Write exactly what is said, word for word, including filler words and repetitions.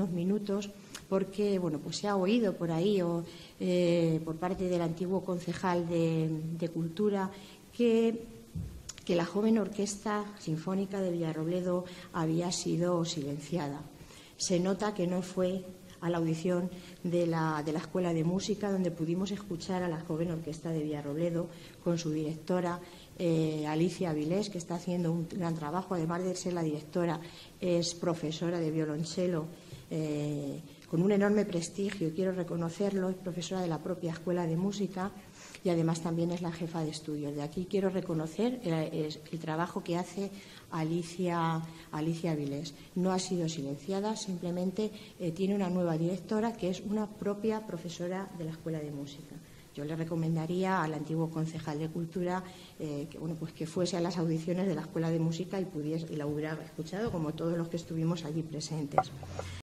unos minutos porque bueno, pues se ha oído por ahí o, eh, por parte del antiguo concejal de, de Cultura que, que la joven Orquesta Sinfónica de Villarrobledo había sido silenciada. Se nota que no fue a la audición de la, de la Escuela de Música, donde pudimos escuchar a la joven Orquesta de Villarrobledo con su directora, eh, Alicia Avilés, que está haciendo un gran trabajo. Además de ser la directora, es profesora de violonchelo eh, con un enorme prestigio, y quiero reconocerlo, es profesora de la propia Escuela de Música y además también es la jefa de estudios. De aquí quiero reconocer el, el trabajo que hace Alicia, Alicia Avilés. No ha sido silenciada, simplemente eh, tiene una nueva directora que es una propia profesora de la Escuela de Música. Yo le recomendaría al antiguo concejal de Cultura eh, que, bueno, pues que fuese a las audiciones de la Escuela de Música y, pudiese, y la hubiera escuchado, como todos los que estuvimos allí presentes.